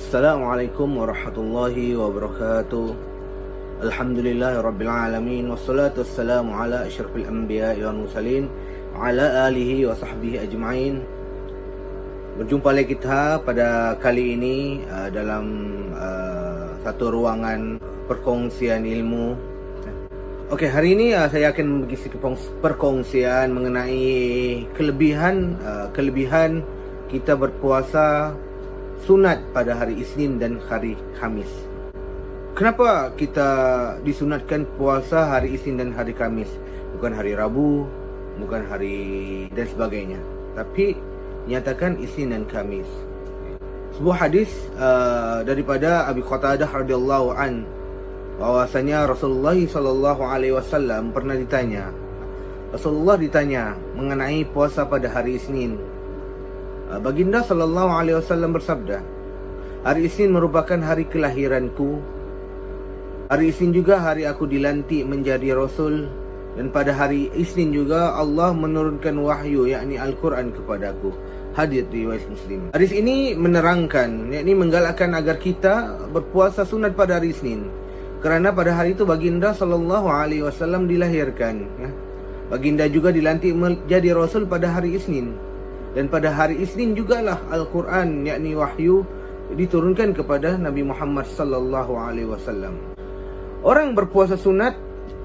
Assalamualaikum warahmatullahi wabarakatuh. Alhamdulillahirrabbilalamin. Wassalatu wassalamu ala asyrafil anbiya'i wal mursalin wa ala alihi wa sahbihi ajma'in. Berjumpa lagi kita pada kali ini dalam satu ruangan perkongsian ilmu. Okey, hari ini saya akan mengisi perkongsian mengenai kelebihan kita berpuasa sunat pada hari Isnin dan hari Khamis. Kenapa kita disunatkan puasa hari Isnin dan hari Khamis? Bukan hari Rabu, bukan hari dan sebagainya, tapi nyatakan Isnin dan Khamis. Sebuah hadis daripada Abi Qatadah radhiyallahu an, bahwasanya Rasulullah sallallahu alaihi wasallam pernah ditanya. Rasulullah ditanya mengenai puasa pada hari Isnin. Baginda sallallahu alaihi wasallam bersabda, hari Isnin merupakan hari kelahiranku. Hari Isnin juga hari aku dilantik menjadi Rasul. Dan pada hari Isnin juga Allah menurunkan wahyu, yakni Al-Quran kepadaku. Hadis riwayat Muslim. Hadis ini menerangkan, yakni menggalakkan agar kita berpuasa sunat pada hari Isnin. Kerana pada hari itu baginda sallallahu alaihi wasallam dilahirkan. Baginda juga dilantik menjadi Rasul pada hari Isnin. Dan pada hari Isnin jugalah Al-Quran, yakni wahyu, diturunkan kepada Nabi Muhammad sallallahu alaihi wasallam. Orang berpuasa sunat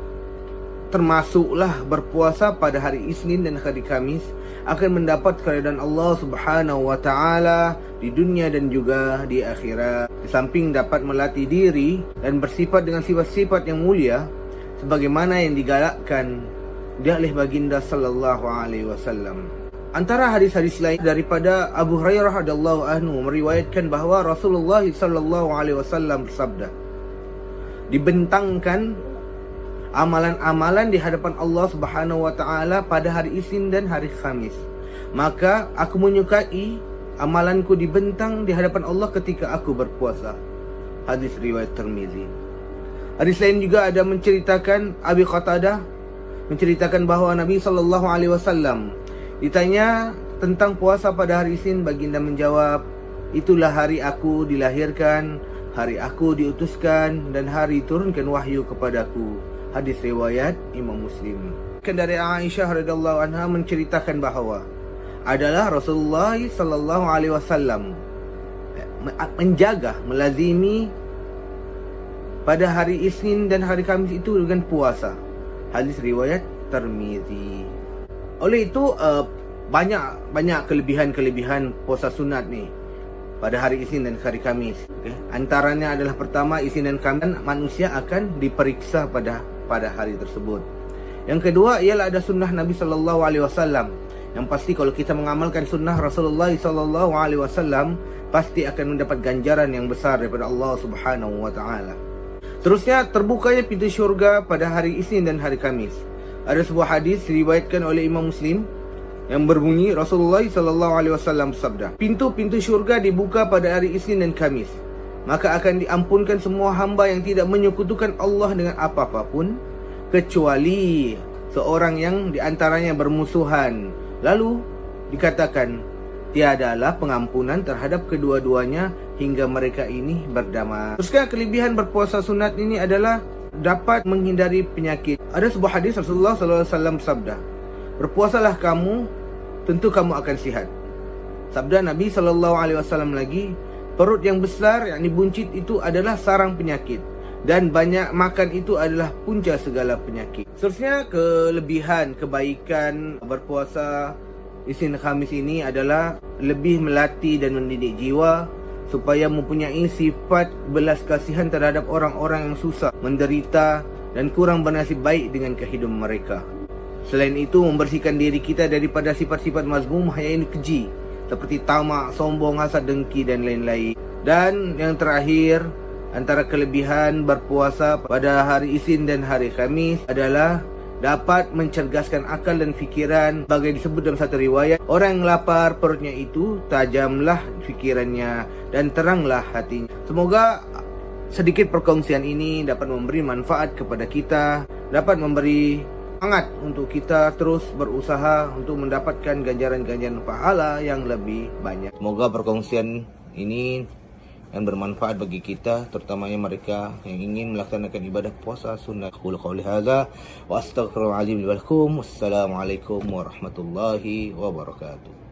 termasuklah berpuasa pada hari Isnin dan hari Khamis akan mendapat keridhaan Allah Subhanahu wa taala di dunia dan juga di akhirat. Di samping dapat melatih diri dan bersifat dengan sifat-sifat yang mulia sebagaimana yang digalakkan oleh baginda sallallahu alaihi wasallam. Antara hadis-hadis lain daripada Abu Hurairah radhiyallahu anhu meriwayatkan bahawa Rasulullah sallallahu alaihi wasallam bersabda, dibentangkan amalan-amalan di hadapan Allah Subhanahu wa taala pada hari Isnin dan hari Khamis. Maka aku menyukai amalanku dibentang di hadapan Allah ketika aku berpuasa. Hadis riwayat Tirmizi. Hadis lain juga ada menceritakan, Abi Qatadah menceritakan bahawa Nabi sallallahu alaihi wasallam ditanya tentang puasa pada hari Isnin, baginda menjawab, itulah hari aku dilahirkan, hari aku diutuskan, dan hari turunkan wahyu kepadaku. Hadis riwayat Imam Muslim. Dari Aisyah radhiyallahu anha menceritakan bahawa adalah Rasulullah sallallahu alaihi wasallam menjaga, melazimi pada hari Isnin dan hari Khamis itu dengan puasa. Hadis riwayat Tirmizi. Oleh itu banyak kelebihan puasa sunat ni pada hari Isnin dan hari Khamis. Antaranya adalah pertama, Isnin dan Khamis manusia akan diperiksa pada hari tersebut. Yang kedua ialah ada sunnah Nabi sallallahu alaihi wasallam. Yang pasti kalau kita mengamalkan sunnah Rasulullah sallallahu alaihi wasallam pasti akan mendapat ganjaran yang besar daripada Allah Subhanahu wa taala. Terusnya, terbukanya pintu syurga pada hari Isnin dan hari Khamis. Ada sebuah hadis diriwayatkan oleh Imam Muslim yang berbunyi, Rasulullah sallallahu alaihi wasallam bersabda, pintu-pintu syurga dibuka pada hari Isnin dan Khamis, maka akan diampunkan semua hamba yang tidak menyekutukan Allah dengan apa-apapun kecuali seorang yang diantaranya bermusuhan. Lalu dikatakan, tiadalah pengampunan terhadap kedua-duanya hingga mereka ini berdamai. Terusnya, kelebihan berpuasa sunat ini adalah dapat menghindari penyakit. Ada sebuah hadis Rasulullah sallallahu alaihi wasallam bersabda, berpuasalah kamu, tentu kamu akan sihat. Sabda Nabi sallallahu alaihi wasallam lagi, perut yang besar yakni buncit itu adalah sarang penyakit, dan banyak makan itu adalah punca segala penyakit. Seterusnya, kelebihan kebaikan berpuasa Isnin Khamis ini adalah lebih melatih dan mendidik jiwa supaya mempunyai sifat belas kasihan terhadap orang-orang yang susah, menderita dan kurang bernasib baik dengan kehidupan mereka. Selain itu, membersihkan diri kita daripada sifat-sifat mazmumah yang keji seperti tamak, sombong, hasad, dengki dan lain-lain. Dan yang terakhir, antara kelebihan berpuasa pada hari Isnin dan hari Khamis adalah dapat mencerdaskan akal dan fikiran. Sebagai disebut dalam satu riwayat, orang yang lapar perutnya itu tajamlah fikirannya dan teranglah hatinya. Semoga sedikit perkongsian ini dapat memberi manfaat kepada kita, dapat memberi semangat untuk kita terus berusaha untuk mendapatkan ganjaran-ganjaran pahala yang lebih banyak. Semoga perkongsian ini dan bermanfaat bagi kita, terutamanya mereka yang ingin melaksanakan ibadah puasa sunnah. Aqulu qawli hadza wa astaghfirullahaladzim li wa lakum. Wassalamualaikum warahmatullahi wabarakatuh.